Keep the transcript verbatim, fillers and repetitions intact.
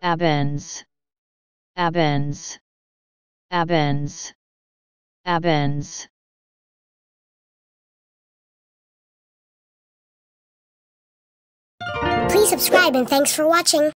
abends, abends, abends, abends. Please subscribe and thanks for watching.